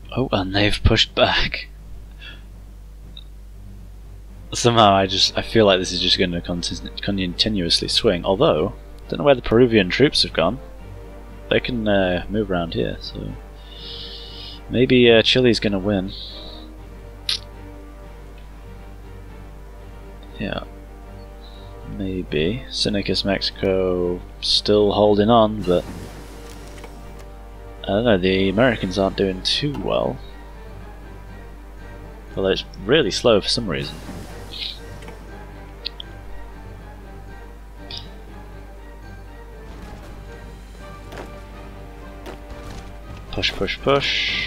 Oh, and they've pushed back. Somehow I feel like this is just going to continuously swing. Although, don't know where the Peruvian troops have gone. They can move around here, so maybe Chile's going to win. Yeah, maybe. Seneca's Mexico still holding on, but I don't know, the Americans aren't doing too well. Although it's really slow for some reason. Push, push, push.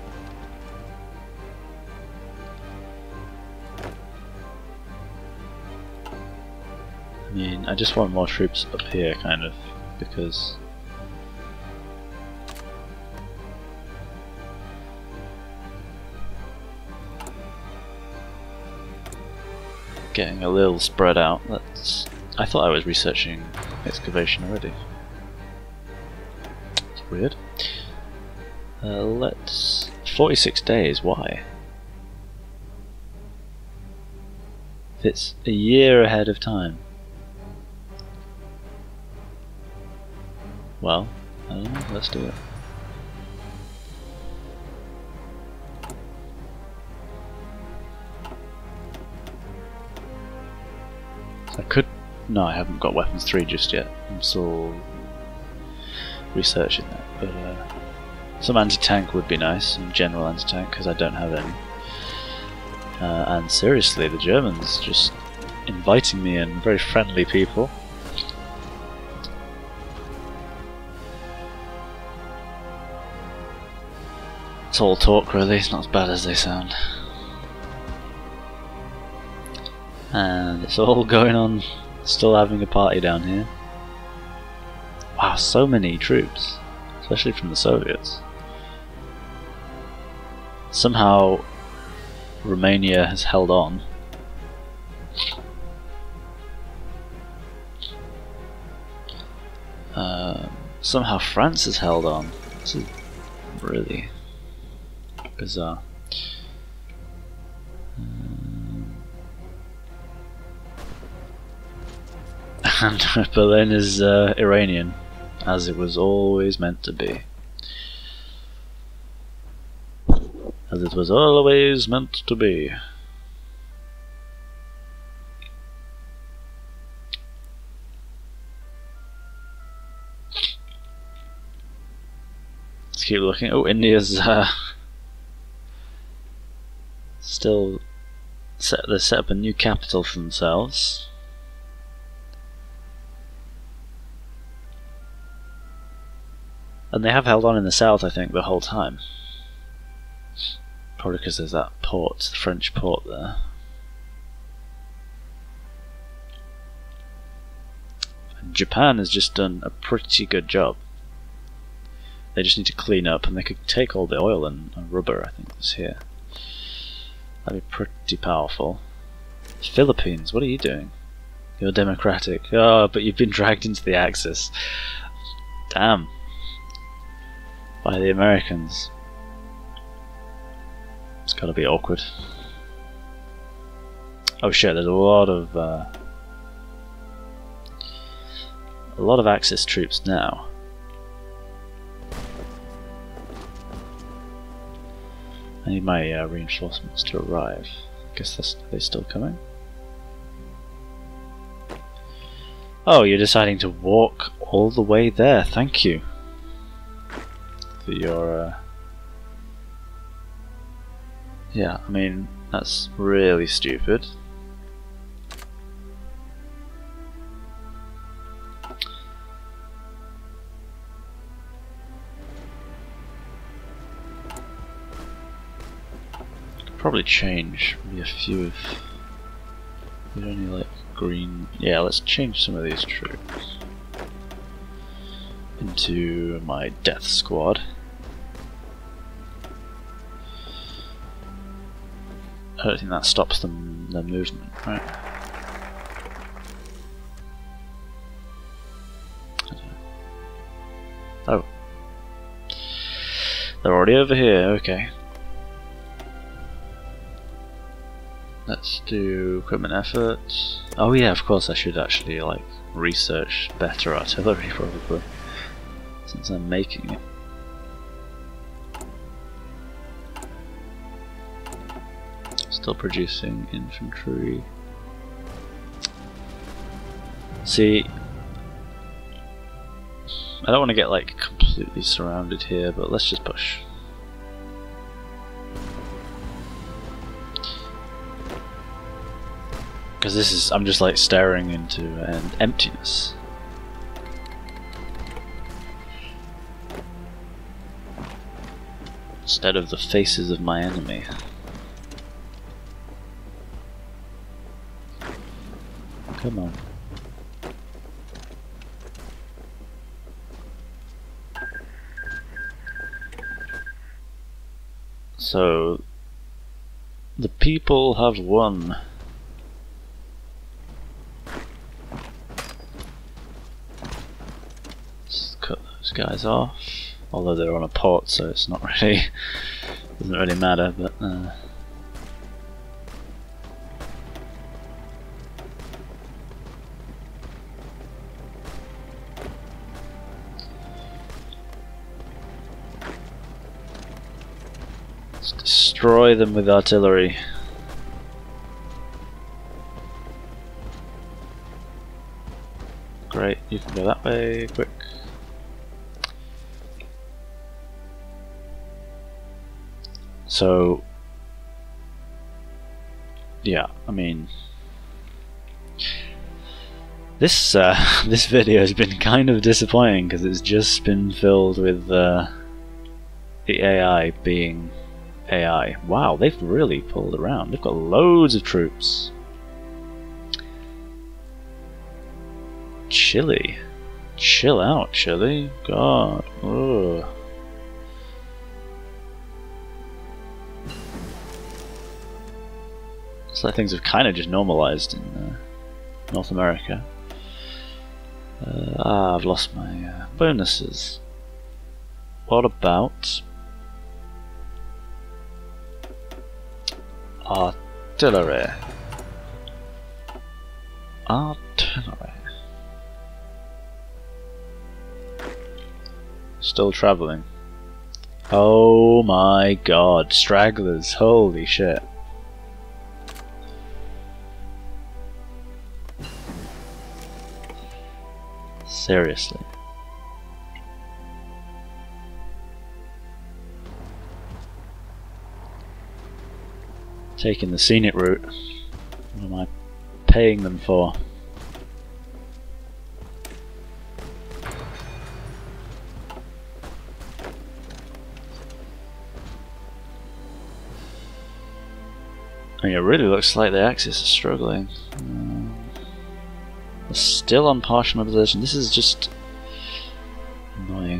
I mean, I just want more troops up here, kind of, because getting a little spread out. I thought I was researching excavation already. It's weird. Let's 46 days. Why? It's a year ahead of time. Well, I don't know. Let's do it. I could. No, I haven't got weapons 3 just yet. I'm still researching that. But some anti-tank would be nice, some general anti-tank, because I don't have any. And seriously, the Germans just inviting me in, very friendly people. It's all talk really, it's not as bad as they sound. And it's all going on, still having a party down here. Wow, so many troops, especially from the Soviets. Somehow Romania has held on. Somehow France has held on. This is really bizarre. And Berlin is Iranian, as it was always meant to be. As it was always meant to be. Let's keep looking. Oh, India's still they set up a new capital for themselves. And they have held on in the south, I think, the whole time. Probably because there's that port, the French port there. And Japan has just done a pretty good job. They just need to clean up, and they could take all the oil and rubber, I think, that's here. That'd be pretty powerful. Philippines, what are you doing? You're democratic. Oh, but you've been dragged into the Axis. Damn. By the Americans. It's gotta be awkward. Oh shit, there's a lot of Axis troops now. I need my reinforcements to arrive. I guess are they still coming? Oh, you're deciding to walk all the way there. Thank you for your yeah, I mean, that's really stupid. Could probably change maybe a few of. We don't need like green. Yeah, let's change some of these troops into my death squad. I don't think that stops them, their movement, right? Oh. They're already over here, okay. Let's do equipment effort. Oh yeah, of course I should actually like research better artillery probably, since I'm making it. Still producing infantry. See, I don't want to get like completely surrounded here, but let's just push. Because this is, I'm just like staring into an emptiness. Instead of the faces of my enemy. Come on. So, the people have won. Let's cut those guys off. Although they're on a port, so it's not really, doesn't really matter, but let's destroy them with artillery. Great, you can go that way, quick. So, yeah, I mean, this this video has been kind of disappointing because it's just been filled with the AI being AI. Wow, they've really pulled around. They've got loads of troops. Chile, chill out, Chile. God. Ugh. It's like things have kind of just normalized in North America. I've lost my bonuses. What about artillery? Artillery. Still traveling. Oh my god, stragglers, holy shit. Seriously. Taking the scenic route. What am I paying them for? I mean, it really looks like the Axis is struggling. They're still on partial mobilization. This is just annoying.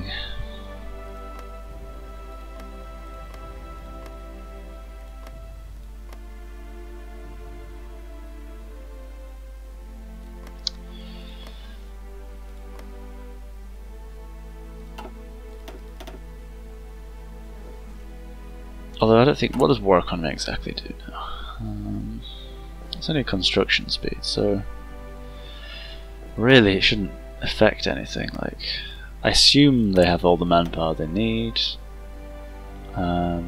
Although I don't think, what does war economy exactly do now? It's only construction speed, so really it shouldn't affect anything. Like, I assume they have all the manpower they need. They're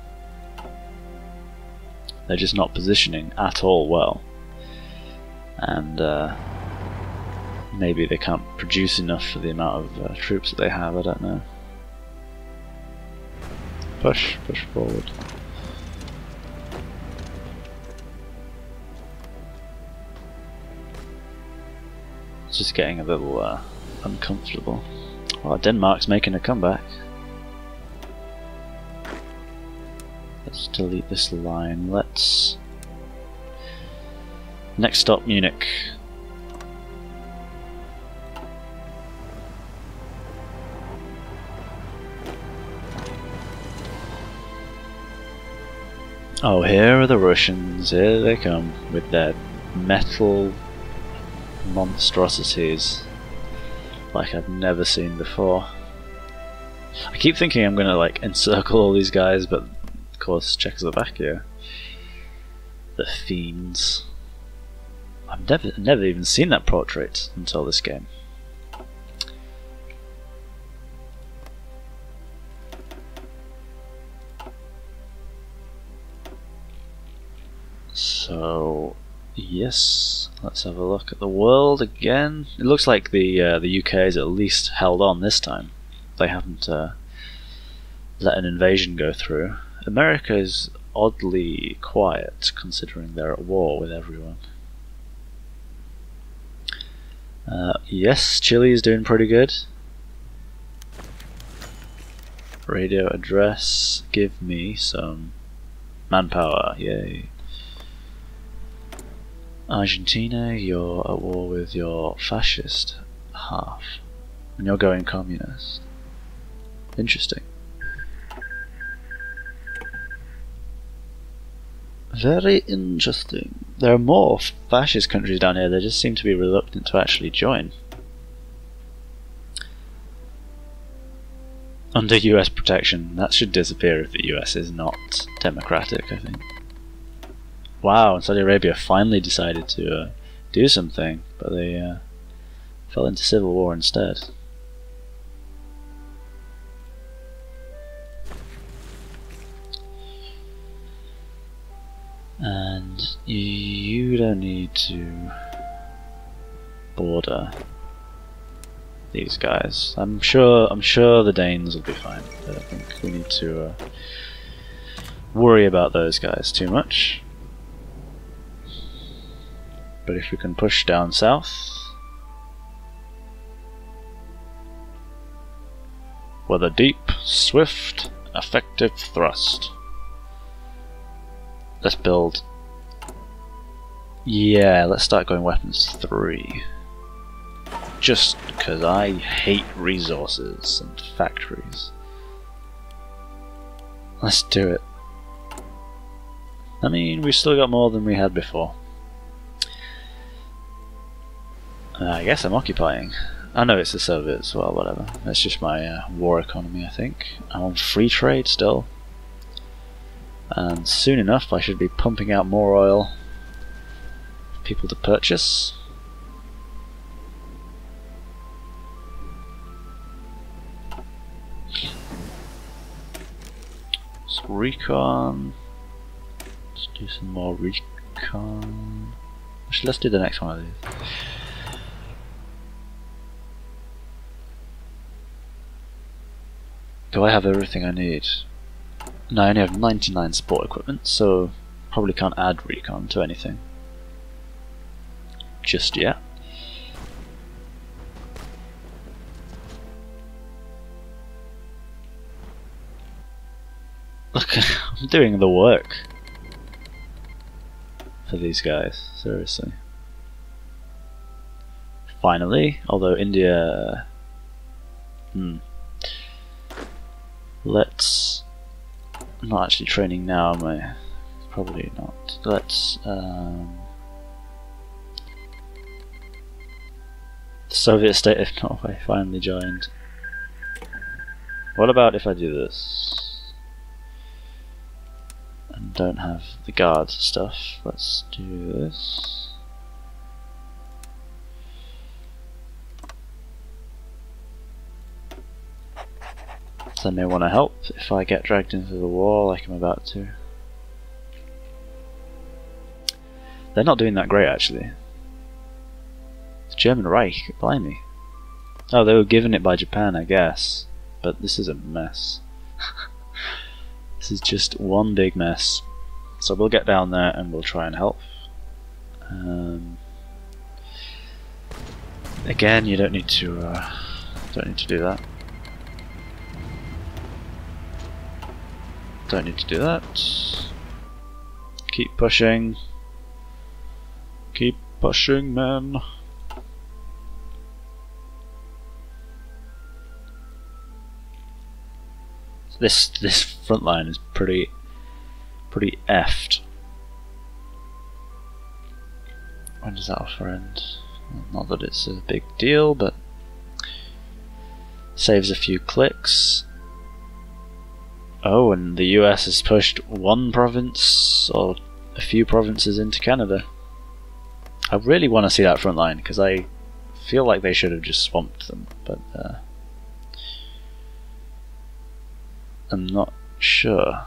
just not positioning at all well, and maybe they can't produce enough for the amount of troops that they have. I don't know. Push forward. It's just getting a little uncomfortable. Well, Denmark's making a comeback. Let's delete this line. Let's... Next stop, Munich. Oh, here are the Russians. Here they come with their metal monstrosities like I've never seen before. I keep thinking I'm gonna like encircle all these guys, but of course Czechoslovakia, The fiends. I've never even seen that portrait until this game. So yes, let's have a look at the world again. It looks like the UK is at least held on this time. They haven't let an invasion go through. America is oddly quiet considering they're at war with everyone. Yes, Chile is doing pretty good. Radio address, give me some manpower, yay. Argentina, you're at war with your fascist half, and you're going communist. Interesting. Very interesting. There are more fascist countries down here, they just seem to be reluctant to actually join. Under US protection, that should disappear if the US is not democratic, I think. Wow, and Saudi Arabia finally decided to do something, but they fell into civil war instead. And you don't need to border these guys. I'm sure the Danes will be fine. I don't think we need to worry about those guys too much. But if we can push down south, with a deep, swift, effective thrust. Let's build. Yeah, let's start going weapons 3. Just because I hate resources and factories. Let's do it. I mean, we've still got more than we had before. I guess I'm occupying. I know it's the Soviets, well, whatever. That's just my war economy, I think. I'm on free trade still. And soon enough I should be pumping out more oil for people to purchase. So recon. Let's do some more recon. Actually, let's do the next one of these. Do I have everything I need? No, I only have 99 support equipment, so probably can't add recon to anything just yet. Look, I'm doing the work for these guys, seriously. Finally, although India... Let's... I'm not actually training now, am I? Probably not. Let's... The Soviet state of Norway finally joined. What about if I do this? And don't have the guard stuff. Let's do this. They may want to help if I get dragged into the war like I'm about to. They're not doing that great actually. The German Reich, blimey. Oh, they were given it by Japan, I guess. But this is a mess. This is just one big mess. So we'll get down there and we'll try and help. Again, you don't need to do that. Don't need to do that. Keep pushing. Keep pushing, men. This front line is pretty effed. When does that offer end? Not that it's a big deal, but saves a few clicks. Oh, and the US has pushed one province, or a few provinces into Canada. I really want to see that front line because I feel like they should have just swamped them, but I'm not sure.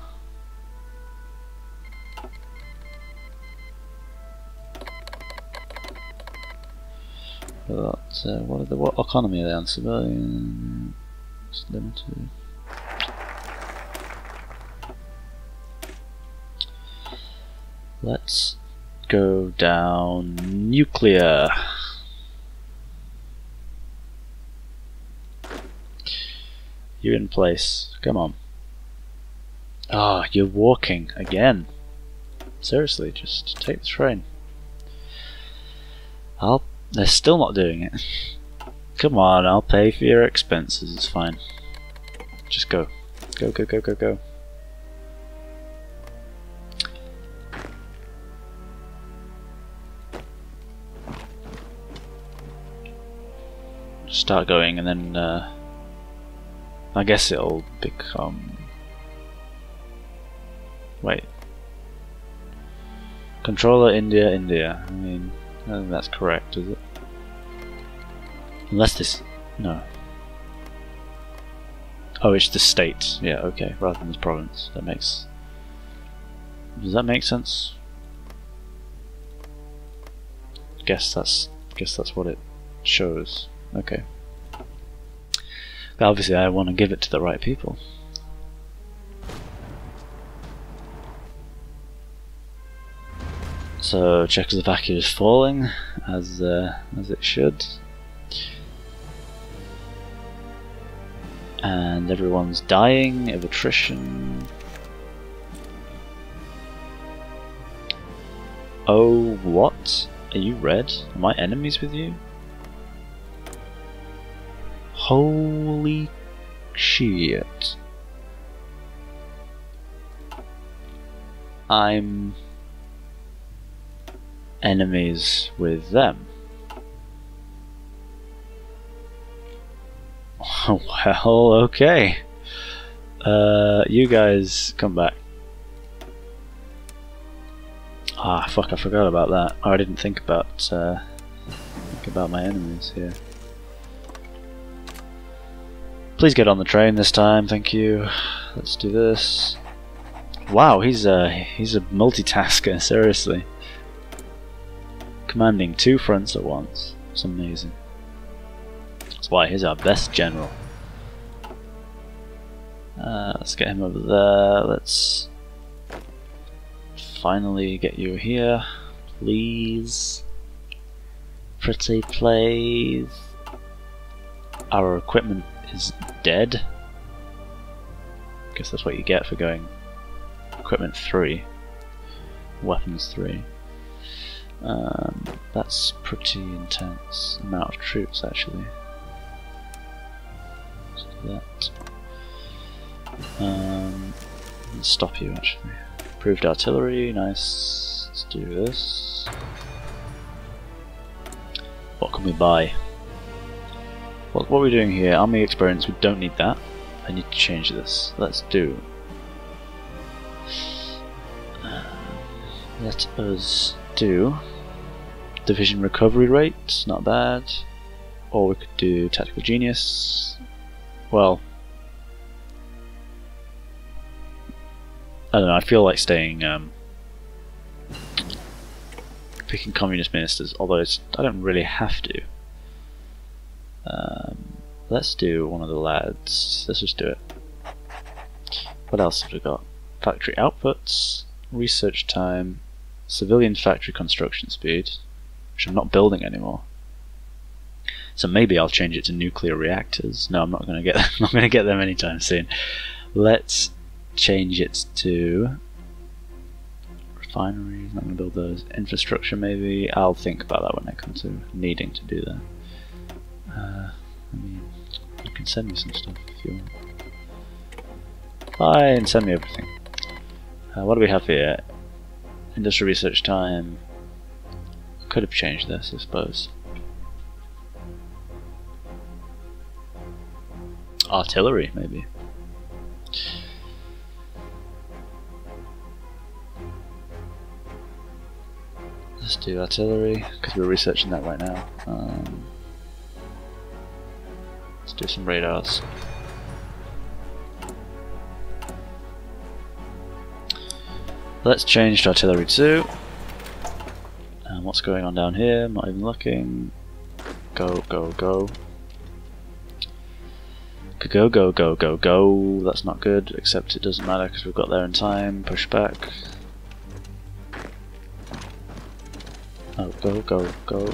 But what economy are they on? Civilian, it's limited. Let's go down nuclear. You're in place. Come on. Ah, you're walking again. Seriously, just take the train. They're still not doing it. Come on, I'll pay for your expenses, it's fine. Just go. Go, go, go, go, go. Start going and then I guess it'll become... Wait. Controller India, India. I mean, I don't think that's correct, is it? Unless this... no. Oh, it's the state. Yeah, okay, rather than the province. That makes... Does that make sense? Guess that's what it shows. Okay. But obviously I want to give it to the right people. So Czechoslovakia is falling, as it should. And everyone's dying of attrition. Oh, what? Are you red? Am I enemies with you? Holy shit. I'm enemies with them. Well, okay. You guys come back. Ah, fuck, I forgot about that. Oh, I didn't think about my enemies here. Please get on the train this time, thank you. Let's do this. Wow, he's a multitasker, seriously. Commanding 2 fronts at once. It's amazing. That's why he's our best general. Let's get him over there. Let's finally get you here, please. Pretty please. Our equipment is dead. Guess that's what you get for going equipment 3, weapons 3. That's pretty intense amount of troops actually. Let's do that. Let's stop you actually. Improved artillery, nice. Let's do this. What can we buy? What are we doing here? Army experience, we don't need that. I need to change this. Let's do. Let us do division recovery rate, not bad. Or we could do tactical genius. Well, I don't know, I feel like staying picking communist ministers, although I don't really have to. Let's do one of the lads. Let's just do it. What else have we got? Factory outputs, research time, civilian factory construction speed, which I'm not building anymore. So maybe I'll change it to nuclear reactors. No, I'm not going to get them. I'm not going to get them anytime soon. Let's change it to refineries. I'm not going to build those. Infrastructure maybe. I'll think about that when I come to needing to do that. I mean, you can send me some stuff if you want. Fine, send me everything. What do we have here? Industrial research time. Could have changed this, I suppose. Artillery, maybe. Let's do artillery, because we're researching that right now. Let's do some radars. Let's change to artillery 2. And what's going on down here? I'm not even looking. Go, go, go. Go, go, go, go, go. That's not good, except it doesn't matter because we've got there in time. Push back. Oh, go, go, go.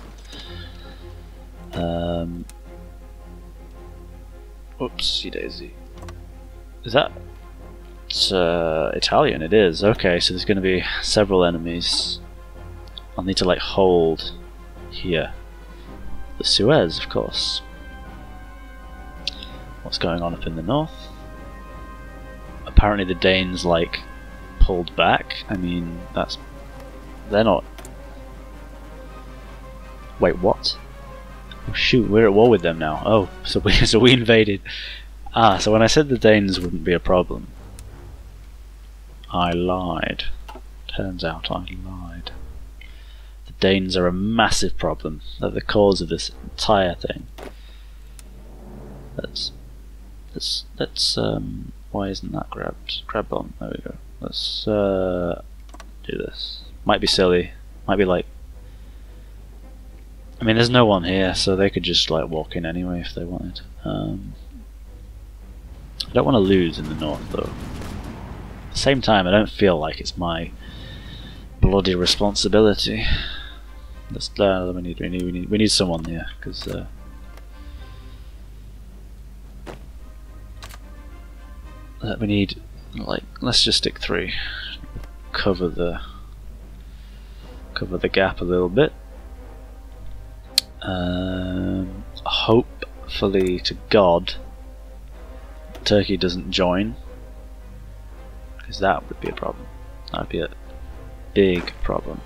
Oopsie daisy. Is that... It's Italian, it is. Okay, so there's going to be several enemies. I'll need to like hold here. The Suez, of course. What's going on up in the north? Apparently the Danes like pulled back. I mean, that's... They're not... Wait, what? Oh shoot, we're at war with them now. Oh, so we invaded. Ah, so when I said the Danes wouldn't be a problem, I lied. Turns out I lied. The Danes are a massive problem. They're the cause of this entire thing. Let's why isn't that grabbed? Grab on, there we go. Let's do this. Might be silly. Might be like... I mean, there's no one here, so they could just like walk in anyway if they wanted. I don't want to lose in the north though. At the same time, I don't feel like it's my bloody responsibility. Let's, we need someone here because we need, like, let's just stick 3. Cover the gap a little bit. Hopefully to God Turkey doesn't join, because that would be a problem. That would be a big problem.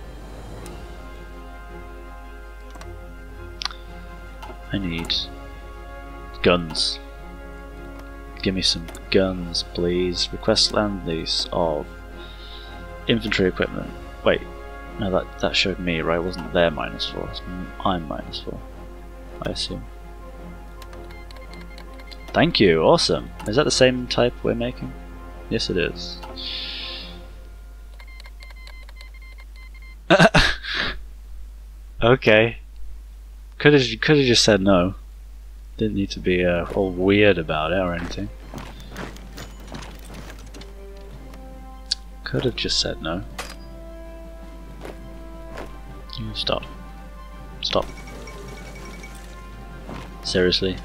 I need guns. Give me some guns, please. Request land lease of infantry equipment. Wait, no, that showed me, right? Wasn't there -4? I'm -4, I assume. Thank you, awesome. Is that the same type we're making? Yes, it is. Okay. Could have just said no. Didn't need to be all weird about it or anything. Could have just said no. You stop. Stop. Seriously?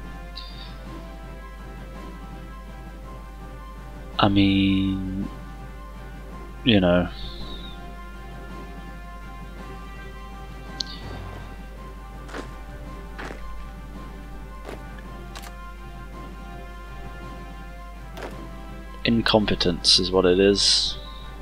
I mean, you know. Incompetence is what it is.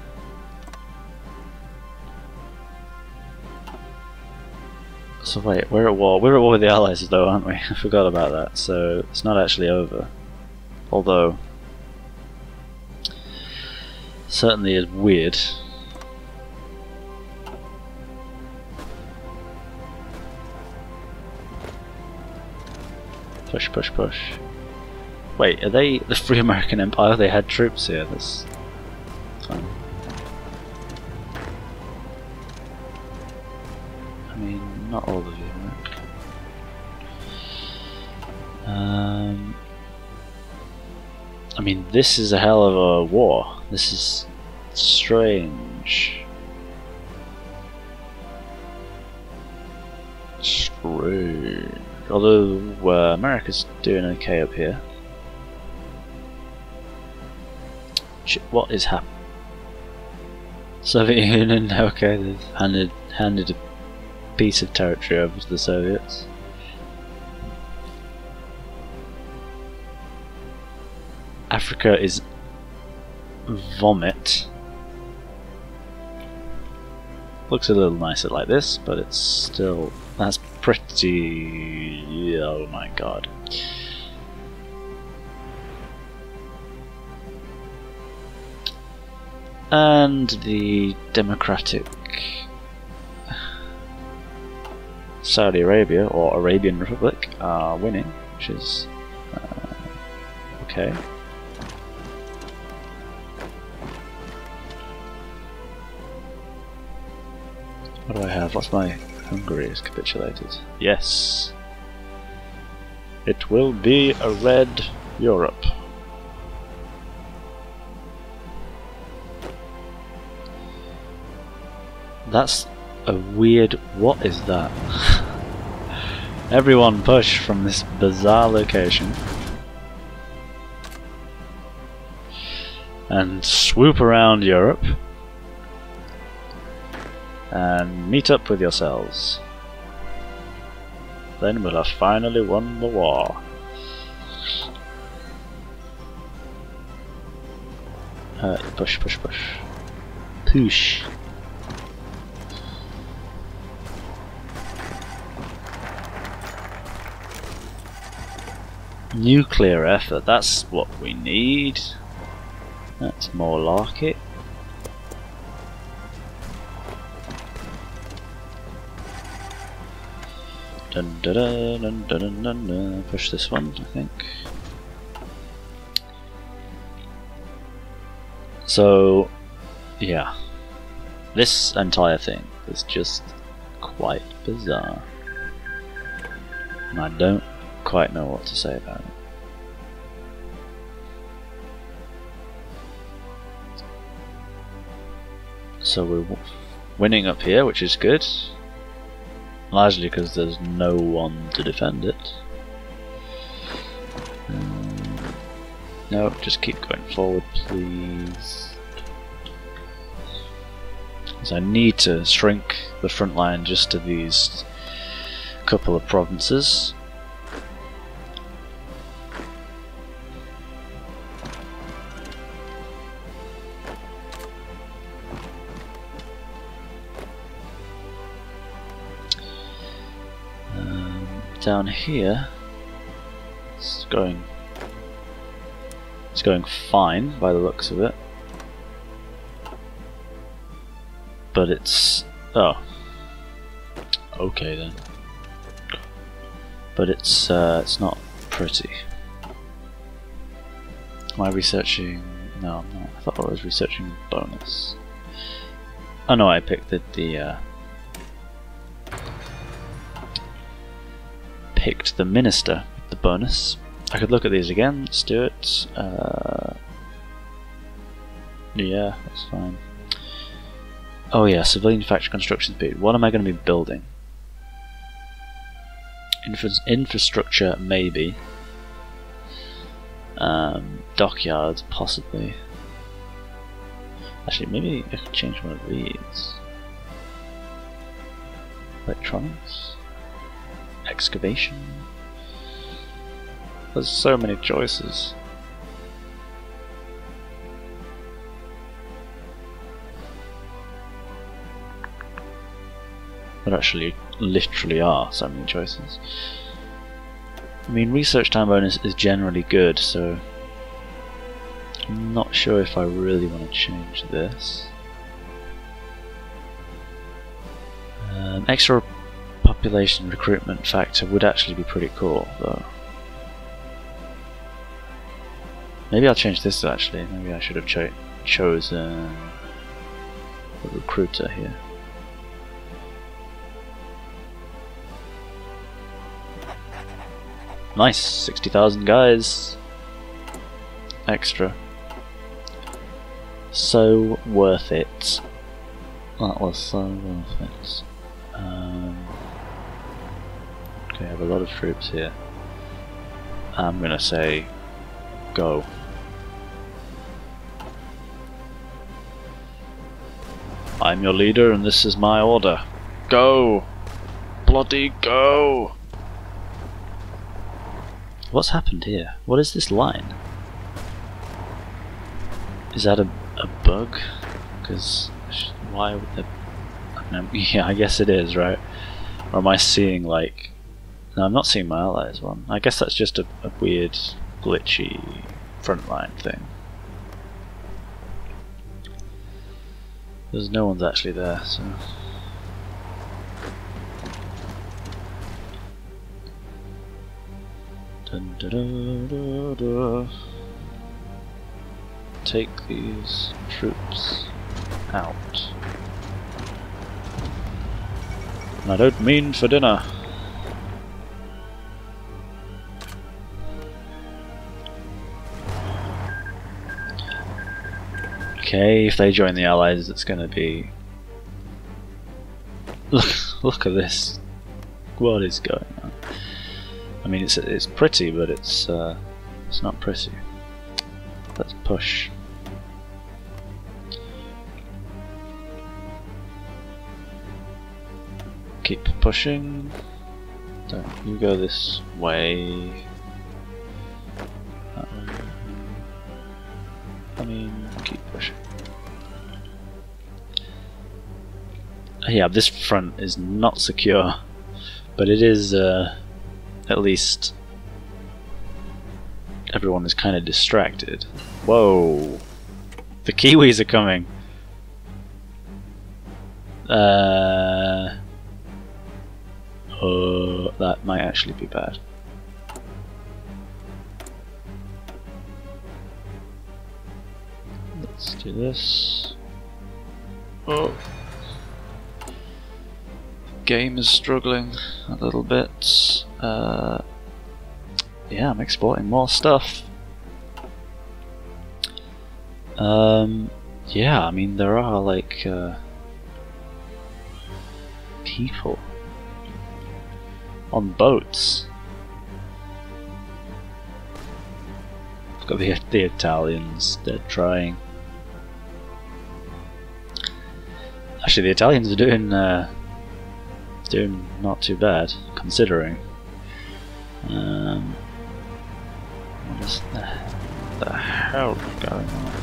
So wait, we're at war. We're at war with the Allies though, aren't we? I forgot about that. So it's not actually over. Although certainly is weird. Push, push, push. Wait, are they the Free American Empire? They had troops here. That's fine. I mean, not all of you, right? I mean, this is a hell of a war. This is strange. Strange. Although America's doing okay up here. What is happening? Soviet Union, okay, they've handed a piece of territory over to the Soviets. Africa is vomit. Looks a little nicer like this, but it's still, that's pretty, oh my god. And the Democratic Saudi Arabia or Arabian Republic are winning, which is okay. What do I have? What's my... Hungary has capitulated. Yes! It will be a red Europe. That's a weird... What is that? Everyone push from this bizarre location. And swoop around Europe. And meet up with yourselves. Then we'll have finally won the war. Push, push, push. Push. Nuclear effort, that's what we need. That's more like it. Dun, dun, dun, dun, dun, dun, dun. Push this one, I think. So, yeah. This entire thing is just quite bizarre. And I don't quite know what to say about it. So we're winning up here, which is good. Largely because there's no one to defend it. No, just keep going forward, please. Because I need to shrink the front line just to these couple of provinces. Down here, it's going fine by the looks of it, but it's okay then. But it's not pretty. Am I researching? No, I'm not. I thought I was researching bonus. Oh no, I picked the minister with the bonus. I could look at these again. Let's do it. Yeah, that's fine. Oh yeah, civilian factory construction speed. What am I going to be building? Infrastructure, maybe. Dockyards, possibly. Actually, maybe I could change one of these. Electronics. Excavation. There's so many choices. There actually literally are so many choices. I mean, research time bonus is generally good, so I'm not sure if I really want to change this. Extra population recruitment factor would actually be pretty cool, though. Maybe I'll change this actually. Maybe I should have chosen a recruiter here. Nice, 60,000 guys. Extra. So worth it. That was so worth it. Okay, I have a lot of troops here. I'm gonna say go. I'm your leader and this is my order. Go! Bloody go! What's happened here? What is this line? Is that a bug? Because why would there... Yeah, I guess it is, right? Or am I seeing like... No, I'm not seeing my allies one. I guess that's just a weird, glitchy frontline thing. There's no one's actually there, so... Dun, dun, dun, dun, dun. Take these troops out. And I don't mean for dinner. Okay, if they join the Allies, it's going to be... Look at this. What is going on? I mean, it's pretty, but it's not pretty. Let's push. Keep pushing. Don't you go this way. I mean, keep pushing. Yeah, this front is not secure, but it is at least everyone is kind of distracted. Whoa! The Kiwis are coming! Oh, that might actually be bad. Let's do this. Oh! Game is struggling a little bit. Yeah, I'm exporting more stuff. Yeah, I mean there are like people on boats. I've got the Italians. They're trying. Actually, the Italians are doing not too bad, considering. What is the hell going on?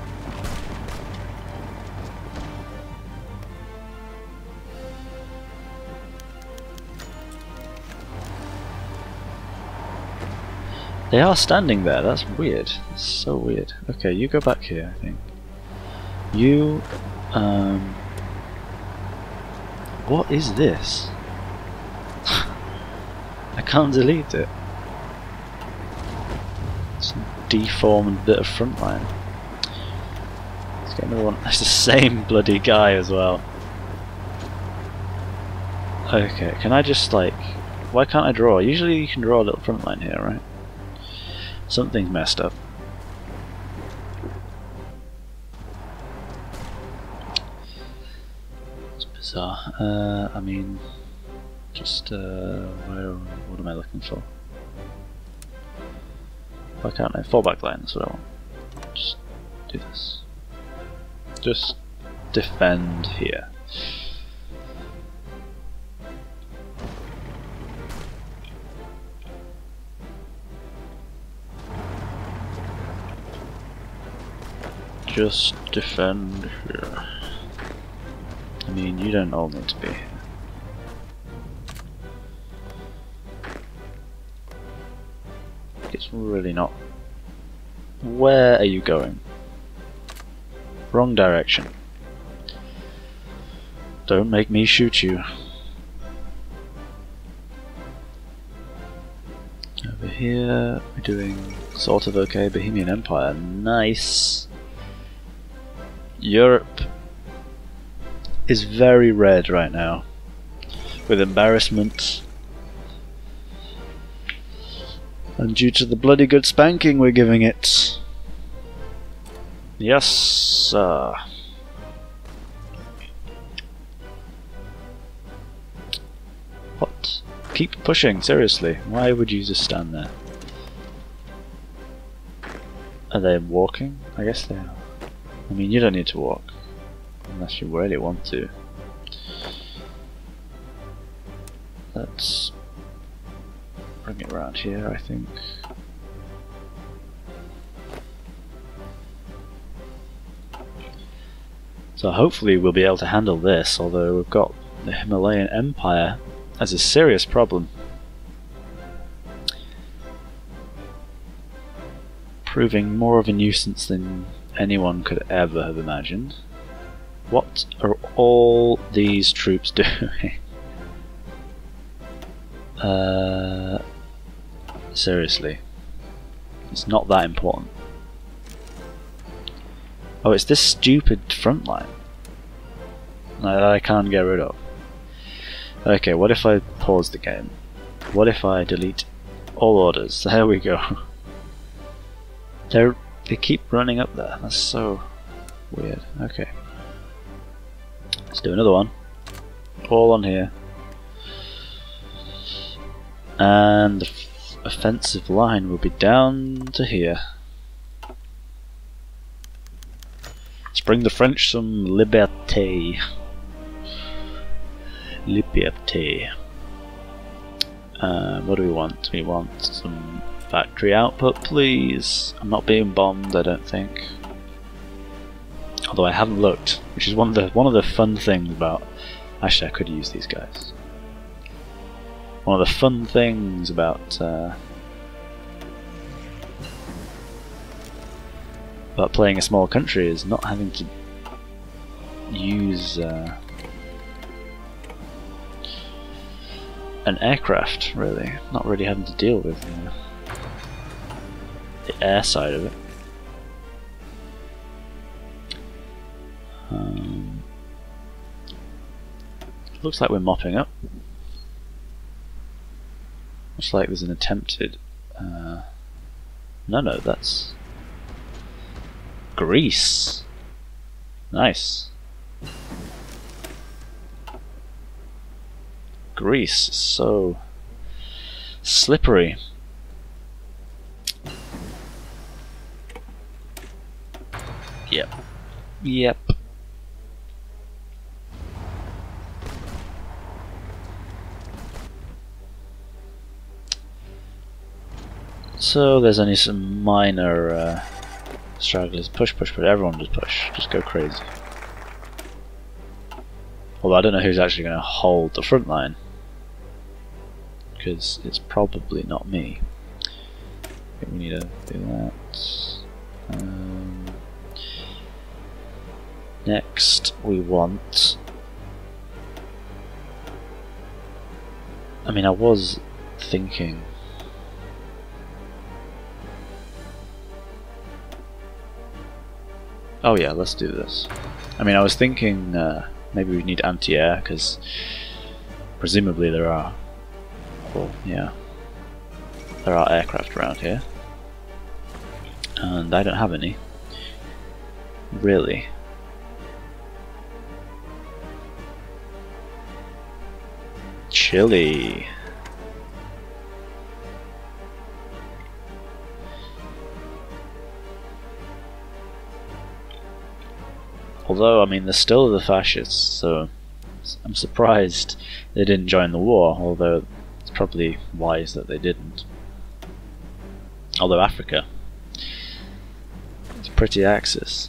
They are standing there, that's weird. That's so weird. Okay, you go back here, I think. You, what is this? I can't delete it. It's a deformed bit of front line. Let's get another one. That's the same bloody guy as well. Okay, can I just like... Why can't I draw? Usually you can draw a little front line here, right? Something's messed up. It's bizarre. I mean... Just, what am I looking for? Why can't I? Fallback line, that's what I want. Just do this. Just defend here. Just defend here. I mean, you don't all need to be here. It's really not. Where are you going? Wrong direction. Don't make me shoot you. Over here, we're doing sort of okay. Bohemian Empire, nice. Europe is very red right now, with embarrassment. And due to the bloody good spanking we're giving it. Yes, sir. What? Keep pushing, seriously. Why would you just stand there? Are they walking? I guess they are. I mean, you don't need to walk. Unless you really want to. Let's bring it around here, I think. So hopefully we'll be able to handle this, although we've got the Himalayan Empire as a serious problem. Proving more of a nuisance than anyone could ever have imagined. What are all these troops doing? Seriously. It's not that important. Oh, it's this stupid front line that I can't get rid of. Okay, what if I pause the game? What if I delete all orders? There we go. They keep running up there. That's so weird. Okay. Let's do another one. All on here. And the offensive line will be down to here. Let's bring the French some liberté. Liberté. What do we want? We want some factory output, please. I'm not being bombed, I don't think. Although I haven't looked, which is one of the fun things about. Actually, I could use these guys. One of the fun things about playing a small country is not having to use an aircraft, really. Not really having to deal with the air side of it. Looks like we're mopping up. Looks like there's an attempted... no, that's... Greece! Nice. Greece is so slippery. Yep. Yep. So there's only some minor stragglers. Push, push, push. Everyone just push. Just go crazy. Although I don't know who's actually going to hold the front line, because it's probably not me. I think we need to do that. Next we want... I mean, I was thinking... Oh yeah, let's do this. I mean, I was thinking maybe we need anti-air, because presumably there are... Well, yeah. There are aircraft around here. And I don't have any. Really. Chile. Although, I mean, they're still the fascists, so I'm surprised they didn't join the war, although it's probably wise that they didn't. Although Africa, it's pretty Axis.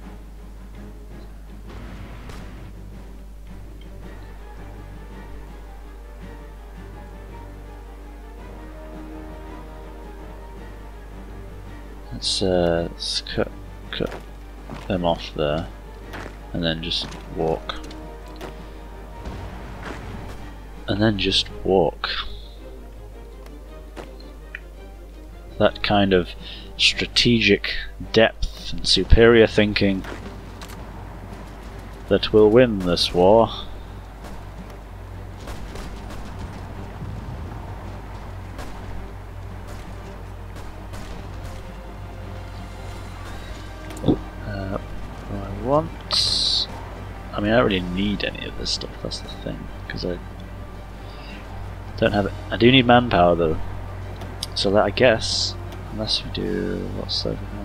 Let's cut them off there, and then just walk. And then just walk. That kind of strategic depth and superior thinking that will win this war. I mean, I don't really need any of this stuff, that's the thing, because I don't have it. I do need manpower though, so that I guess, unless we do, what's over here?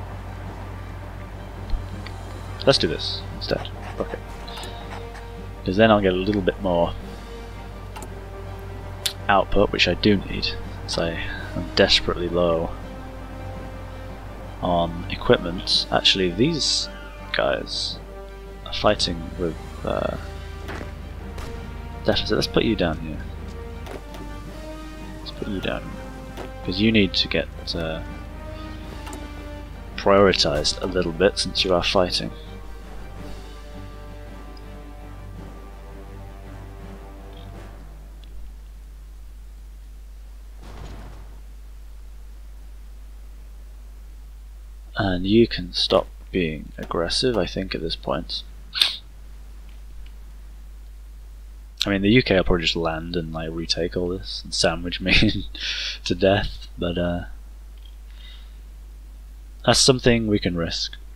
Let's do this instead, okay. Because then I'll get a little bit more output, which I do need, so I'm desperately low on equipment. Actually, these guys are fighting with deficit. Let's put you down here. Let's put you down here, because you need to get prioritized a little bit since you are fighting. And you can stop being aggressive, I think, at this point. I mean, the UK will probably just land and like retake all this and sandwich me to death, but that's something we can risk.